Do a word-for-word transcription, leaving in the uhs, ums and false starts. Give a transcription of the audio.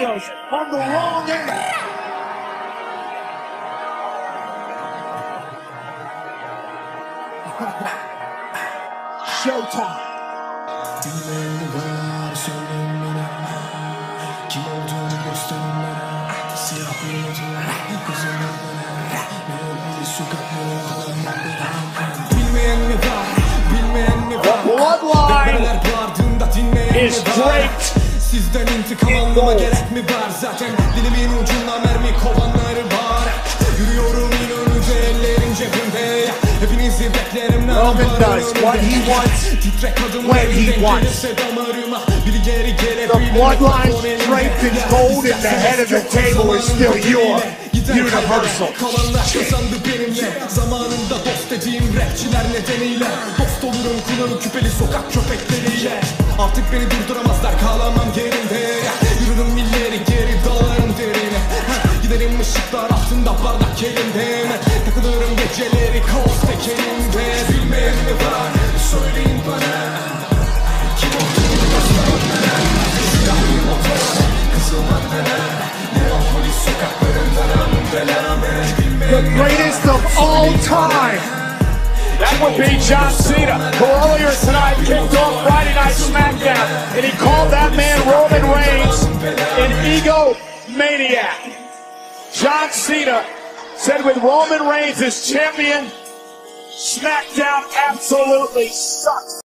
Ambrose on the wrong end. Showtime. Bilmeyenli var, söyleyin bana. Kim olduğunu gösterin bana. Siyah bir yolcu, kızın bana. Ne olmalı sokakların kalanlar. Bilmeyen mi var, bilmeyen mi var. The bloodline Bebeler bağırdığında dinleyen is mi var. draped. Sizden intikam almama gerek mi var? Zaten dilimin ucunda mermi kovanları var. Yürüyorum inönüce, ellerim cebimde. Hepinizi beklerim. Roman does what he wants when he wants. The bloodline draped in gold at the head of the table is still your Universal. Kalanlar kazandı benimle. Zamanında dost dediğim rapçiler nedeniyle. Dost olurum kulağı küpeli sokak köpekleriyle. Artık beni durduramazlar, kalamam yerinde. Yürürüm milleri geri dalarım derine. Giderim ışıklar altında bardak elimde. Takılırım geceleri kaos tekelimde. Bilmeyen mi var? Söyleyin bana. Kim olduğunu gösterin bana. Silahlı motor, kızıl bandana. Neopolis sokaklarından belamı. The greatest of all time. That would be John Cena, who earlier tonight kicked off Friday Night SmackDown, and he called that man Roman Reigns an egomaniac. John Cena said with Roman Reigns as champion, SmackDown absolutely sucks.